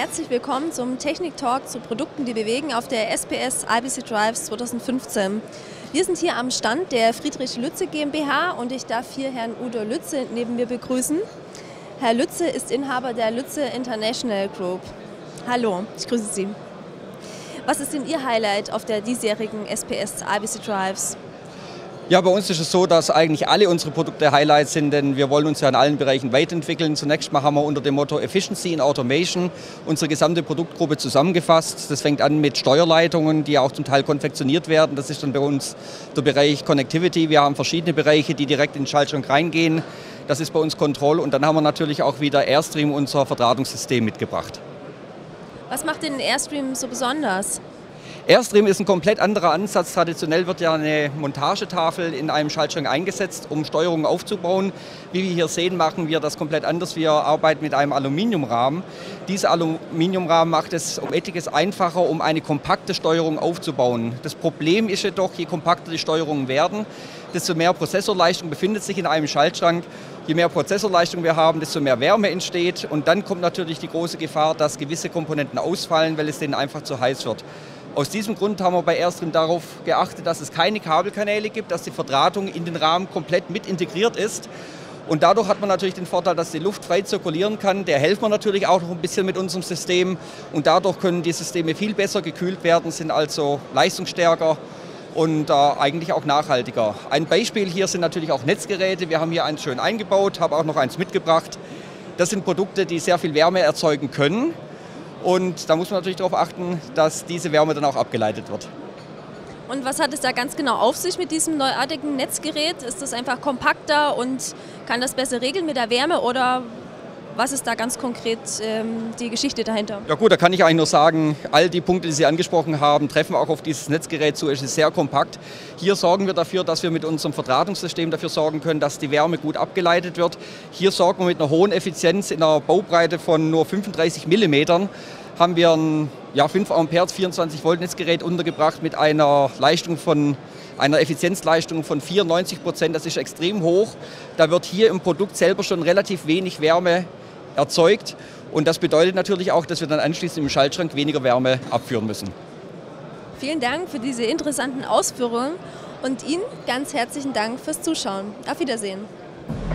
herzlich willkommen zum Technik-Talk zu Produkten, die bewegen auf der SPS IBC Drives 2015. Wir sind hier am Stand der Friedrich Lütze GmbH und ich darf hier Herrn Udo Lütze neben mir begrüßen. Herr Lütze ist Inhaber der Lütze International Group. Hallo, ich grüße Sie. Was ist denn Ihr Highlight auf der diesjährigen SPS IBC Drives? Ja, bei uns ist es so, dass eigentlich alle unsere Produkte Highlights sind, denn wir wollen uns ja in allen Bereichen weiterentwickeln. Zunächst mal haben wir unter dem Motto Efficiency in Automation unsere gesamte Produktgruppe zusammengefasst. Das fängt an mit Steuerleitungen, die ja auch zum Teil konfektioniert werden. Das ist dann bei uns der Bereich Connectivity. Wir haben verschiedene Bereiche, die direkt in den Schaltschrank reingehen. Das ist bei uns Control und dann haben wir natürlich auch wieder Airstream, unser Verdrahtungssystem, mitgebracht. Was macht den Airstream so besonders? Airstream ist ein komplett anderer Ansatz. Traditionell wird ja eine Montagetafel in einem Schaltschrank eingesetzt, um Steuerungen aufzubauen. Wie wir hier sehen, machen wir das komplett anders. Wir arbeiten mit einem Aluminiumrahmen. Dieser Aluminiumrahmen macht es um etliches einfacher, um eine kompakte Steuerung aufzubauen. Das Problem ist jedoch, je kompakter die Steuerungen werden, desto mehr Prozessorleistung befindet sich in einem Schaltschrank. Je mehr Prozessorleistung wir haben, desto mehr Wärme entsteht. Und dann kommt natürlich die große Gefahr, dass gewisse Komponenten ausfallen, weil es denen einfach zu heiß wird. Aus diesem Grund haben wir bei Airstream darauf geachtet, dass es keine Kabelkanäle gibt, dass die Verdrahtung in den Rahmen komplett mit integriert ist. Und dadurch hat man natürlich den Vorteil, dass die Luft frei zirkulieren kann. Der helfen wir natürlich auch noch ein bisschen mit unserem System. Und dadurch können die Systeme viel besser gekühlt werden, sind also leistungsstärker und eigentlich auch nachhaltiger. Ein Beispiel hier sind natürlich auch Netzgeräte. Wir haben hier eins schön eingebaut, habe auch noch eins mitgebracht. Das sind Produkte, die sehr viel Wärme erzeugen können. Und da muss man natürlich darauf achten, dass diese Wärme dann auch abgeleitet wird. Und was hat es da ganz genau auf sich mit diesem neuartigen Netzgerät? Ist das einfach kompakter und kann das besser regeln mit der Wärme oder was ist da ganz konkret die Geschichte dahinter? Ja gut, da kann ich eigentlich nur sagen, all die Punkte, die Sie angesprochen haben, treffen auch auf dieses Netzgerät zu. Es ist sehr kompakt. Hier sorgen wir dafür, dass wir mit unserem Verdrahtungssystem dafür sorgen können, dass die Wärme gut abgeleitet wird. Hier sorgen wir mit einer hohen Effizienz in einer Baubreite von nur 35 mm. Haben wir ein 5 Ampere 24 Volt Netzgerät untergebracht mit einer Effizienzleistung von 94%. Das ist extrem hoch. Da wird hier im Produkt selber schon relativ wenig Wärme erzeugt. Und das bedeutet natürlich auch, dass wir dann anschließend im Schaltschrank weniger Wärme abführen müssen. Vielen Dank für diese interessanten Ausführungen und Ihnen ganz herzlichen Dank fürs Zuschauen. Auf Wiedersehen.